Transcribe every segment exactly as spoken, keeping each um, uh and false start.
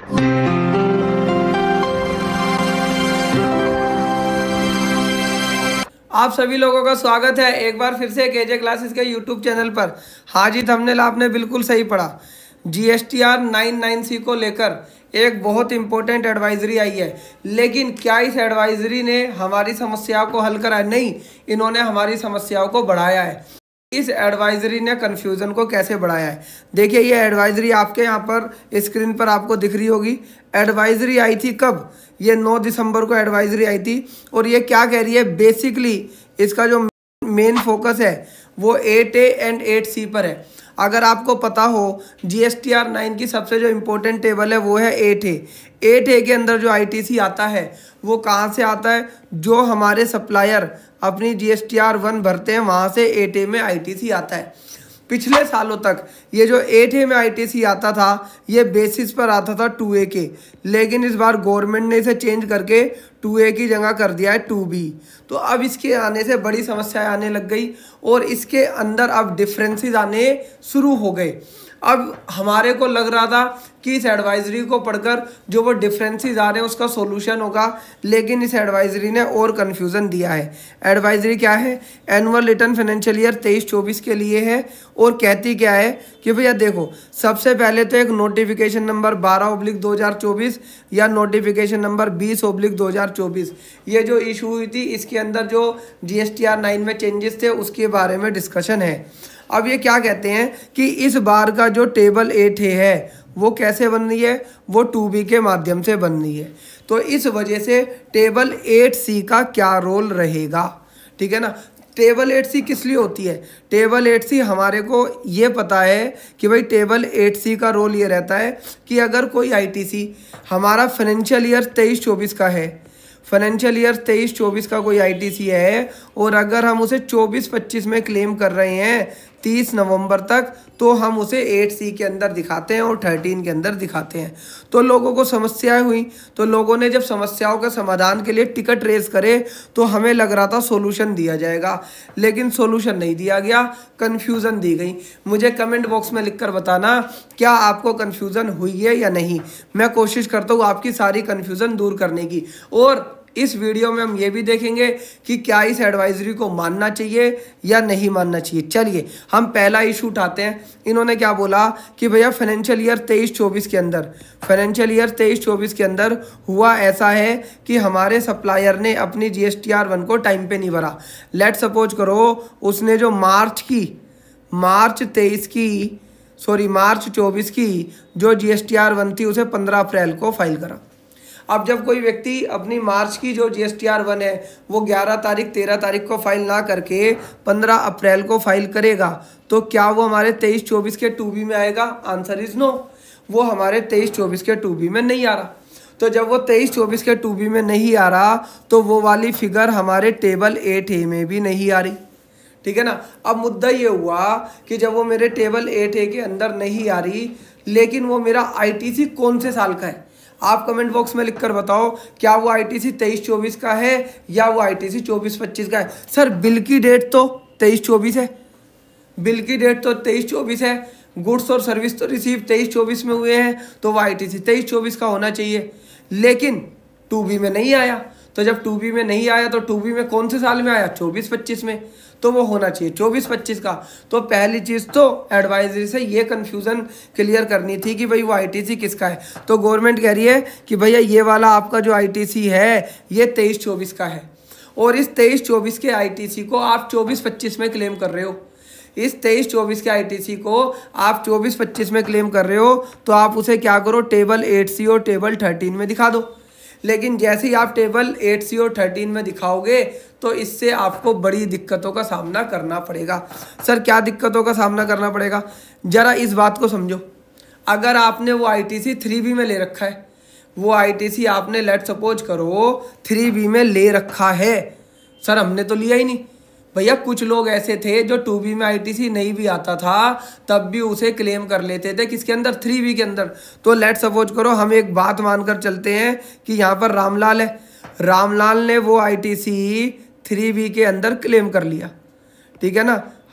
आप सभी लोगों का स्वागत है एक बार फिर से केजे क्लासेस के यूट्यूब चैनल पर। हाँ जी, थंबनेल आपने बिल्कुल सही पढ़ा। जीएसटीआर नाइन नाइन सी को लेकर एक बहुत इंपॉर्टेंट एडवाइजरी आई है, लेकिन क्या इस एडवाइजरी ने हमारी समस्याओं को हल करा है? नहीं, इन्होंने हमारी समस्याओं को बढ़ाया है। इस एडवाइजरी ने कन्फ्यूज़न को कैसे बढ़ाया है, देखिए ये एडवाइजरी आपके यहाँ पर स्क्रीन पर आपको दिख रही होगी। एडवाइजरी आई थी कब? ये नौ दिसंबर को एडवाइजरी आई थी और ये क्या कह रही है? बेसिकली इसका जो मेन फोकस है वो eight A and eight C पर है। अगर आपको पता हो जीएसटीआर नाइन की सबसे जो इम्पोर्टेंट टेबल है वो है एट ए। एट ए के अंदर जो आईटीसी आता है वो कहाँ से आता है? जो हमारे सप्लायर अपनी जीएसटीआर वन भरते हैं वहाँ से एट ए में आईटीसी आता है। पिछले सालों तक ये जो एट ए में आईटीसी आता था ये बेसिस पर आता था टू ए के, लेकिन इस बार गवर्नमेंट ने इसे चेंज करके टू ए की जगह कर दिया है टू बी। तो अब इसके आने से बड़ी समस्याएं आने लग गई और इसके अंदर अब डिफरेंसेस आने शुरू हो गए। अब हमारे को लग रहा था कि इस एडवाइजरी को पढ़कर जो वो डिफरेंसेस आ रहे हैं उसका सॉल्यूशन होगा, लेकिन इस एडवाइजरी ने और कन्फ्यूज़न दिया है। एडवाइजरी क्या है? एनुअल रिटर्न फाइनेंशियल ईयर तेईस चौबीस के लिए है और कहती क्या है कि भैया देखो, सबसे पहले तो एक नोटिफिकेशन नंबर बारह ओब्लिक दो हज़ार चौबीस या नोटिफिकेशन नंबर बीस ओब्लिक दो हज़ार चौबीस ये जो इशू हुई थी, इसके अंदर जो जीएसटीआर नाइन में चेंजेस थे उसके बारे में डिस्कशन है। अब ये क्या कहते हैं कि इस बार का जो टेबल एट ए है वो कैसे बन रही है? वो टू बी के माध्यम से बन रही है। तो इस वजह से टेबल एट सी का क्या रोल रहेगा, ठीक है ना? टेबल एट सी किस लिए होती है? टेबल एट सी हमारे को ये पता है कि भाई टेबल एट सी का रोल ये रहता है कि अगर कोई आईटीसी हमारा फाइनेंशियल ईयर तेईस चौबीस का है, फाइनेंशियल ईयर तेईस चौबीस का कोई आईटीसी है और अगर हम उसे चौबीस पच्चीस में क्लेम कर रहे हैं तीस नवंबर तक, तो हम उसे एट सी के अंदर दिखाते हैं और थर्टीन के अंदर दिखाते हैं। तो लोगों को समस्याएं हुई, तो लोगों ने जब समस्याओं के समाधान के लिए टिकट रेज करे तो हमें लग रहा था सॉल्यूशन दिया जाएगा, लेकिन सॉल्यूशन नहीं दिया गया, कन्फ्यूज़न दी गई। मुझे कमेंट बॉक्स में लिखकर बताना क्या आपको कन्फ्यूज़न हुई है या नहीं। मैं कोशिश करता हूँ आपकी सारी कन्फ्यूज़न दूर करने की। और इस वीडियो में हम ये भी देखेंगे कि क्या इस एडवाइजरी को मानना चाहिए या नहीं मानना चाहिए। चलिए हम पहला इशू उठाते हैं। इन्होंने क्या बोला कि भैया फाइनेंशियल ईयर तेईस चौबीस के अंदर फाइनेंशियल ईयर तेईस चौबीस के अंदर हुआ ऐसा है कि हमारे सप्लायर ने अपनी जीएसटीआर वन को टाइम पे नहीं भरा। लेट सपोज करो उसने जो मार्च की मार्च तेईस की सॉरी मार्च चौबीस की जो जीएसटीआर वन थी उसे पंद्रह अप्रैल को फाइल करा। अब जब कोई व्यक्ति अपनी मार्च की जो जीएसटीआर वन है वो ग्यारह तारीख तेरह तारीख को फाइल ना करके पंद्रह अप्रैल को फाइल करेगा, तो क्या वो हमारे तेईस चौबीस के टू बी में आएगा? आंसर इज नो, वो हमारे तेईस चौबीस के टू बी में नहीं आ रहा। तो जब वो तेईस चौबीस के टू बी में नहीं आ रहा तो वो वाली फिगर हमारे टेबल एट ए में भी नहीं आ रही, ठीक है ना? अब मुद्दा ये हुआ कि जब वो मेरे टेबल एट ए के अंदर नहीं आ रही, लेकिन वो मेरा आईटीसी कौन से साल का है? आप कमेंट बॉक्स में लिखकर बताओ, क्या वो आईटीसी तेईस चौबीस का है या वो आईटीसी चौबीस पच्चीस का है? सर बिल की डेट तो तेईस चौबीस है, बिल की डेट तो तेईस चौबीस है, गुड्स और सर्विस तो रिसीव तेईस चौबीस में हुए हैं, तो वो आईटीसी तेईस चौबीस का होना चाहिए, लेकिन टू बी में नहीं आया। तो जब टू बी में नहीं आया तो टू बी में कौन से साल में आया? चौबीस पच्चीस में, तो वो होना चाहिए चौबीस पच्चीस का। तो पहली चीज़ तो एडवाइजरी से ये कन्फ्यूज़न क्लियर करनी थी कि भाई वो आईटीसी किसका है। तो गवर्नमेंट कह रही है कि भैया ये वाला आपका जो आईटीसी है ये तेईस चौबीस का है और इस तेईस चौबीस के आईटीसी को आप चौबीस पच्चीस में क्लेम कर रहे हो। इस तेईस चौबीस के आईटीसी को आप चौबीस पच्चीस में क्लेम कर रहे हो, तो आप उसे क्या करो? टेबल एट सी और टेबल थर्टीन में दिखा दो। लेकिन जैसे ही आप टेबल एट सी और थर्टीन में दिखाओगे तो इससे आपको बड़ी दिक्कतों का सामना करना पड़ेगा। सर क्या दिक्कतों का सामना करना पड़ेगा? ज़रा इस बात को समझो। अगर आपने वो आईटीसी थ्री बी में ले रखा है, वो आईटीसी आपने लेट सपोज करो थ्री बी में ले रखा है, सर हमने तो लिया ही नहीं। भैया कुछ लोग ऐसे थे जो टू बी में आईटीसी नहीं भी आता था तब भी उसे क्लेम कर लेते थे, किसके अंदर? थ्री बी के अंदर। तो लेट सपोज करो हम एक बात मानकर चलते हैं कि यहाँ पर रामलाल है, रामलाल ने वो आईटीसी थ्री बी के अंदर क्लेम कर लिया, ठीक है ना?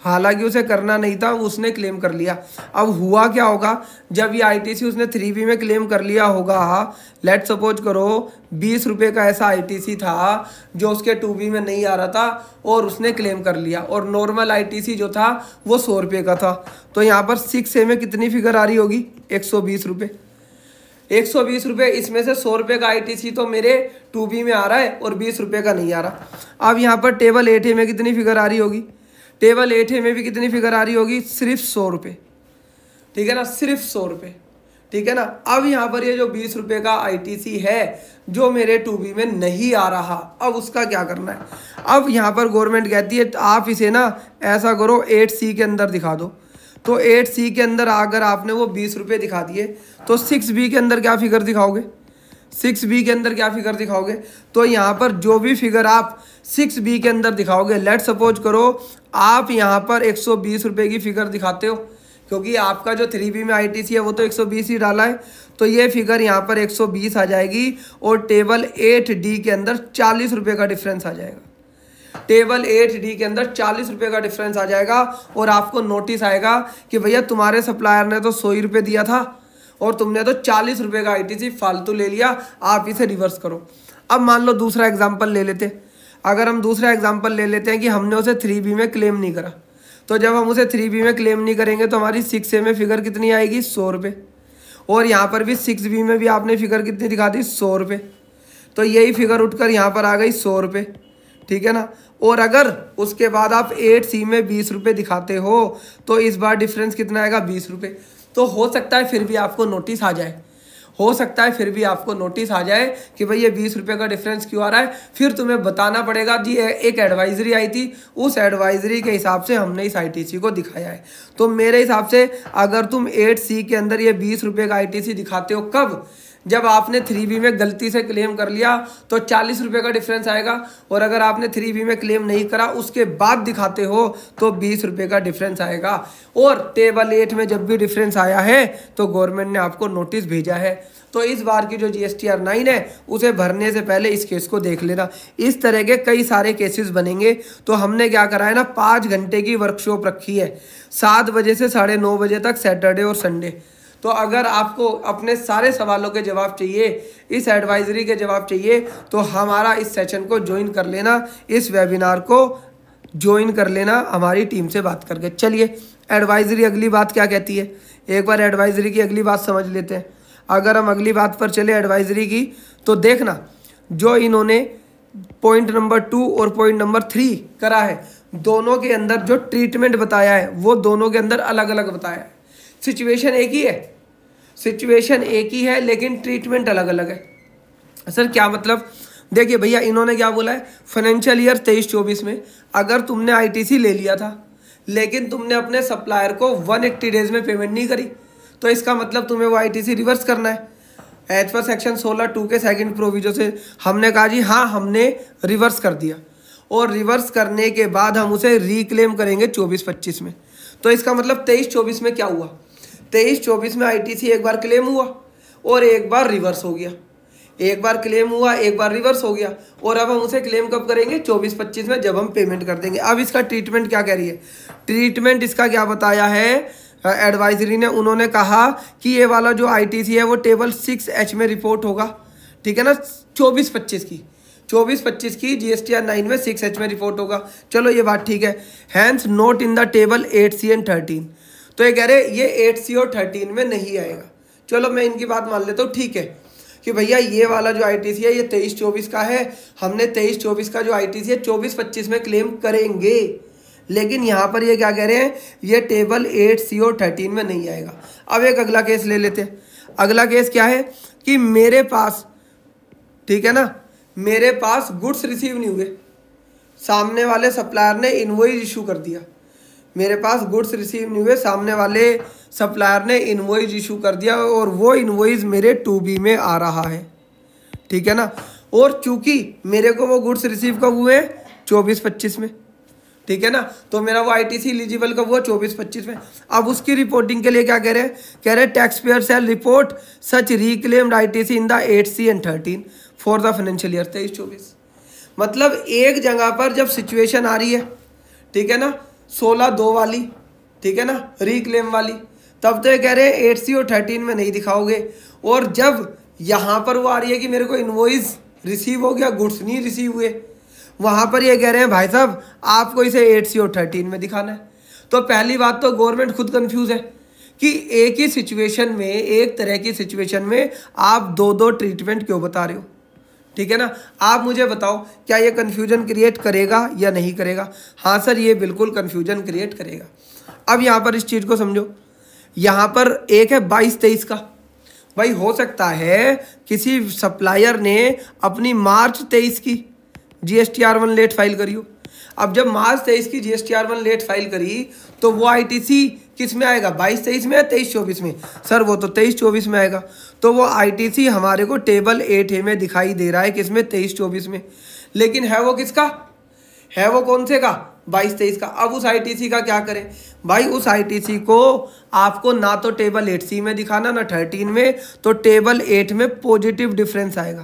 हालांकि उसे करना नहीं था, उसने क्लेम कर लिया। अब हुआ क्या होगा, जब ये आईटीसी उसने थ्री बी में क्लेम कर लिया होगा, लेट सपोज करो बीस रुपये का ऐसा आईटीसी था जो उसके टू बी में नहीं आ रहा था और उसने क्लेम कर लिया, और नॉर्मल आईटीसी जो था वो सौ रुपये का था। तो यहाँ पर सिक्स ए में कितनी फिगर आ रही होगी, एक सौ बीस रुपये। एक सौ बीस रुपये, इसमें से सौ रुपये का आईटीसी तो मेरे टू बी में आ रहा है और बीस रुपये का नहीं आ रहा। अब यहाँ पर टेबल एट ए में कितनी फिगर आ रही होगी, टेबल एट ए में भी कितनी फिगर आ रही होगी, सिर्फ सौ रुपये, ठीक है ना, सिर्फ सौ रुपये, ठीक है ना। अब यहाँ पर ये जो बीस रुपये का आईटीसी है जो मेरे टू बी में नहीं आ रहा, अब उसका क्या करना है। अब यहाँ पर गवर्नमेंट कहती है आप इसे ना ऐसा करो एट सी के अंदर दिखा दो। तो एट सी के अंदर अगर आपने वो बीस रुपये दिखा दिए तो सिक्स बी के अंदर क्या फिगर दिखाओगे, सिक्स बी के अंदर क्या फिगर दिखाओगे। तो यहाँ पर जो भी फिगर आप सिक्स बी के अंदर दिखाओगे, लेट सपोज करो आप यहाँ पर एक सौ बीस रुपये की फिगर दिखाते हो, क्योंकि आपका जो थ्री बी में आईटीसी है वो तो एक सौ बीस ही डाला है, तो ये फिगर यहाँ पर एक सौ बीस आ जाएगी और टेबल एट डी के अंदर चालीस रुपये का डिफरेंस आ जाएगा। टेबल एट डी के अंदर चालीस रुपये का डिफरेंस आ जाएगा और आपको नोटिस आएगा कि भैया तुम्हारे सप्लायर ने तो सौ ही रुपये दिया था और तुमने तो चालीस रुपये का आईटीसी फालतू ले लिया, आप इसे रिवर्स करो। अब मान लो दूसरा एग्जांपल ले लेते हैं। अगर हम दूसरा एग्जांपल ले लेते हैं कि हमने उसे थ्री बी में क्लेम नहीं करा, तो जब हम उसे थ्री बी में क्लेम नहीं करेंगे तो हमारी सिक्स ए में फिगर कितनी आएगी, सौ रुपये, और यहाँ पर भी सिक्स बी में भी आपने फिगर कितनी दिखा दी, सौ रुपये। तो यही फिगर उठकर यहाँ पर आ गई सौ रुपये, ठीक है ना। और अगर उसके बाद आप एट सी में बीस रुपये दिखाते हो तो इस बार डिफरेंस कितना आएगा, बीस रुपये। तो हो सकता है फिर भी आपको नोटिस आ जाए, हो सकता है फिर भी आपको नोटिस आ जाए कि भाई ये बीस रुपये का डिफरेंस क्यों आ रहा है। फिर तुम्हें बताना पड़ेगा जी एक एडवाइजरी आई थी, उस एडवाइजरी के हिसाब से हमने इस आईटीसी को दिखाया है। तो मेरे हिसाब से अगर तुम एट सी के अंदर ये बीस रुपये का आईटीसी दिखाते हो, कब, जब आपने थ्री बी में गलती से क्लेम कर लिया तो चालीस रुपये का डिफरेंस आएगा, और अगर आपने थ्री बी में क्लेम नहीं करा उसके बाद दिखाते हो तो बीस रुपये का डिफरेंस आएगा। और टेबल एट में जब भी डिफरेंस आया है तो गवर्नमेंट ने आपको नोटिस भेजा है। तो इस बार की जो G S T R nine है उसे भरने से पहले इस केस को देख लेना। इस तरह के कई सारे केसेस बनेंगे। तो हमने क्या करा है ना, पाँच घंटे की वर्कशॉप रखी है, सात बजे से साढ़े नौ बजे तक सैटरडे और संडे। तो अगर आपको अपने सारे सवालों के जवाब चाहिए, इस एडवाइजरी के जवाब चाहिए, तो हमारा इस सेशन को ज्वाइन कर लेना, इस वेबिनार को ज्वाइन कर लेना हमारी टीम से बात करके। चलिए एडवाइजरी अगली बात क्या कहती है, एक बार एडवाइजरी की अगली बात समझ लेते हैं। अगर हम अगली बात पर चले एडवाइजरी की, तो देखना जो इन्होंने पॉइंट नंबर टू और पॉइंट नंबर थ्री करा है, दोनों के अंदर जो ट्रीटमेंट बताया है वो दोनों के अंदर अलग अलग बताया है। सिचुएशन एक ही है, सिचुएशन एक ही है लेकिन ट्रीटमेंट अलग अलग है। सर क्या मतलब, देखिए भैया इन्होंने क्या बोला है, फाइनेंशियल ईयर तेईस चौबीस में अगर तुमने आईटीसी ले लिया था लेकिन तुमने अपने सप्लायर को एक सौ अस्सी डेज में पेमेंट नहीं करी, तो इसका मतलब तुम्हें वो आईटीसी रिवर्स करना है। एज पर सेक्शन सोलह टू के सेकंड प्रोविजन से हमने कहा जी हाँ हमने रिवर्स कर दिया, और रिवर्स करने के बाद हम उसे रिक्लेम करेंगे चौबीस पच्चीस में। तो इसका मतलब तेईस चौबीस में क्या हुआ, तेईस चौबीस में आईटीसी एक बार क्लेम हुआ और एक बार रिवर्स हो गया, एक बार क्लेम हुआ एक बार रिवर्स हो गया, और अब हम उसे क्लेम कब करेंगे, चौबीस पच्चीस में, जब हम पेमेंट कर देंगे। अब इसका ट्रीटमेंट क्या कह रही है, ट्रीटमेंट इसका क्या बताया है एडवाइजरी ने, उन्होंने कहा कि ये वाला जो आईटीसी है वो टेबल सिक्स एच में रिपोर्ट होगा, ठीक है ना, चौबीस पच्चीस की चौबीस पच्चीस की जीएसटीआर नाइन में सिक्स एच में रिपोर्ट होगा। चलो ये बात ठीक है। Hence note in the table eight C and thirteen, तो ये कह रहे ये एट सी और थर्टीन में नहीं आएगा। चलो मैं इनकी बात मान लेता हूँ, ठीक है कि भैया ये वाला जो आईटीसी है ये तेईस चौबीस का है, हमने तेईस चौबीस का जो आईटीसी है चौबीस पच्चीस में क्लेम करेंगे, लेकिन यहाँ पर ये क्या कह रहे हैं, ये टेबल एट सी और थर्टीन में नहीं आएगा। अब एक अगला केस ले लेते हैं। अगला केस क्या है कि मेरे पास, ठीक है ना, मेरे पास गुड्स रिसीव नहीं हुए, सामने वाले सप्लायर ने इनवॉइस इशू कर दिया, मेरे पास गुड्स रिसीव नहीं हुए, सामने वाले सप्लायर ने इनवॉइस इशू कर दिया और वो इनवॉइस मेरे टू बी में आ रहा है, ठीक है ना। और चूंकि मेरे को वो गुड्स रिसीव कब हुए, चौबीस पच्चीस में, ठीक है ना, तो मेरा वो आईटीसी एलिजिबल कब हुआ, चौबीस पच्चीस में। अब उसकी रिपोर्टिंग के लिए क्या कह रहे हैं, कह रहे हैं tax payer shall report such reclaimed ITC in the eight C and thirteen for the financial year तेईस चौबीस। मतलब एक जगह पर जब सिचुएशन आ रही है, ठीक है ना, सोलह दो वाली, ठीक है ना, रिक्लेम वाली, तब तो ये कह रहे हैं एट सी और थर्टीन में नहीं दिखाओगे। और जब यहाँ पर वो आ रही है कि मेरे को इनवॉइस रिसीव हो गया, गुड्स नहीं रिसीव हुए, वहाँ पर ये कह रहे हैं भाई साहब आपको इसे एट सी और थर्टीन में दिखाना है। तो पहली बात तो गवर्नमेंट खुद कंफ्यूज है कि एक ही सिचुएशन में, एक तरह की सिचुएशन में आप दो दो ट्रीटमेंट क्यों बता रहे हो, ठीक है ना। आप मुझे बताओ क्या ये कन्फ्यूजन क्रिएट करेगा या नहीं करेगा। हाँ सर ये बिल्कुल कन्फ्यूजन क्रिएट करेगा। अब यहाँ पर इस चीज़ को समझो, यहाँ पर एक है बाईस तेईस का, भाई हो सकता है किसी सप्लायर ने अपनी मार्च तेईस की G S T R one late file करी हो। अब जब मार्च तेईस की G S T R one late file करी तो वो आई टी सी किस में आएगा, बाईस तेईस में या तेईस चौबीस में। सर वो तो तेईस चौबीस में आएगा। तो वो आई टी सी हमारे को टेबल एट ए में दिखाई दे रहा है, किसमें, तेईस चौबीस में। लेकिन है वो किसका, है वो कौन से का, बाईस तेईस का। अब उस आई टी सी का क्या करें भाई, उस आई टी सी को आपको ना तो टेबल एट सी में दिखाना ना थर्टीन में, तो टेबल एट में पॉजिटिव डिफरेंस आएगा,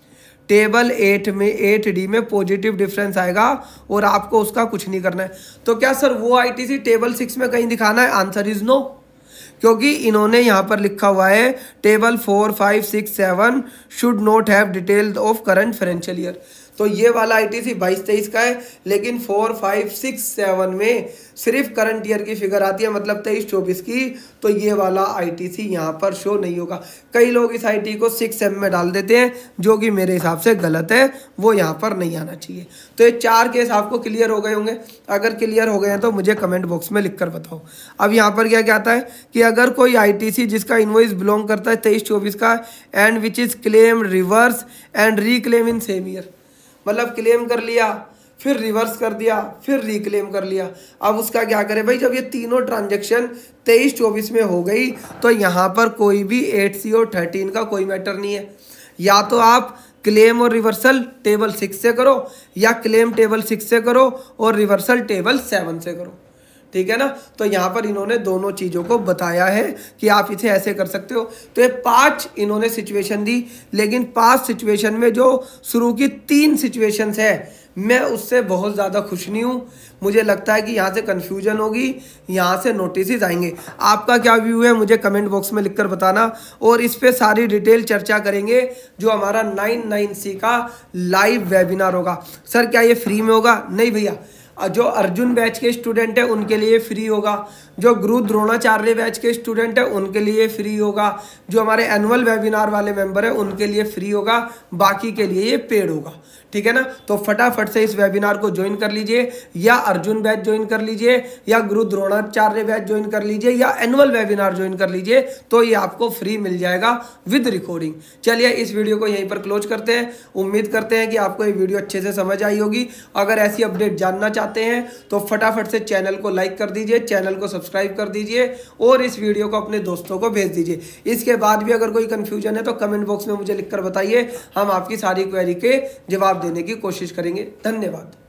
टेबल एट में एट डी में पॉजिटिव डिफरेंस आएगा और आपको उसका कुछ नहीं करना है। तो क्या सर वो I T C table six में कहीं दिखाना है, आंसर इज नो, क्योंकि इन्होंने यहाँ पर लिखा हुआ है table four five six seven should not have detail of current financial year. तो ये वाला आई टी सी बाईस तेईस का है, लेकिन फोर फाइव सिक्स सेवन में सिर्फ करंट ईयर की फिगर आती है, मतलब तेईस चौबीस की। तो ये वाला आई टी सी यहाँ पर शो नहीं होगा। कई लोग इस आई टी को सिक्स एम में डाल देते हैं, जो कि मेरे हिसाब से गलत है, वो यहाँ पर नहीं आना चाहिए। तो ये चार केस आपको क्लियर हो गए होंगे। अगर क्लियर हो गए हैं तो मुझे कमेंट बॉक्स में लिख कर बताओ। अब यहाँ पर क्या कहता है कि अगर कोई आई टी सी जिसका इनवॉइस बिलोंग करता है तेईस चौबीस का and which is claim reverse and reclaim in same year, मतलब क्लेम कर लिया फिर रिवर्स कर दिया फिर रिक्लेम कर लिया। अब उसका क्या करें भाई, जब ये तीनों ट्रांजैक्शन तेईस चौबीस में हो गई तो यहाँ पर कोई भी एट सी और थर्टीन का कोई मैटर नहीं है। या तो आप क्लेम और रिवर्सल टेबल सिक्स से करो, या क्लेम टेबल सिक्स से करो और रिवर्सल टेबल सेवन से करो, ठीक है ना। तो यहाँ पर इन्होंने दोनों चीज़ों को बताया है कि आप इसे ऐसे कर सकते हो। तो ये पांच इन्होंने सिचुएशन दी, लेकिन पांच सिचुएशन में जो शुरू की तीन सिचुएशंस है मैं उससे बहुत ज़्यादा खुश नहीं हूँ। मुझे लगता है कि यहाँ से कन्फ्यूजन होगी, यहाँ से नोटिस आएंगे। आपका क्या व्यू है मुझे कमेंट बॉक्स में लिखकर बताना, और इस पर सारी डिटेल चर्चा करेंगे जो हमारा नाइन नाइन सी का लाइव वेबिनार होगा। सर क्या ये फ्री में होगा? नहीं भैया, जो अर्जुन बैच के स्टूडेंट है उनके लिए फ्री होगा, जो गुरु द्रोणाचार्य बैच के स्टूडेंट है उनके लिए फ्री होगा, जो हमारे एनुअल वेबिनार वाले मेंबर है उनके लिए फ्री होगा, बाकी के लिए ये पेड होगा, ठीक है ना। तो फटाफट से इस वेबिनार को ज्वाइन कर लीजिए, या अर्जुन बैच ज्वाइन कर लीजिए, या गुरु द्रोणाचार्य बैच ज्वाइन कर लीजिए, या एनुअल वेबिनार ज्वाइन कर लीजिए, तो ये आपको फ्री मिल जाएगा विद रिकॉर्डिंग। चलिए इस वीडियो को यहीं पर क्लोज करते हैं। उम्मीद करते हैं कि आपको ये वीडियो अच्छे से समझ आई होगी। अगर ऐसी अपडेट जानना चाहते हैं तो फटाफट से चैनल को लाइक कर दीजिए, चैनल को सब्सक्राइब कर दीजिए और इस वीडियो को अपने दोस्तों को भेज दीजिए। इसके बाद भी अगर कोई कंफ्यूजन है तो कमेंट बॉक्स में मुझे लिखकर बताइए, हम आपकी सारी क्वेरी के जवाब देने की कोशिश करेंगे। धन्यवाद।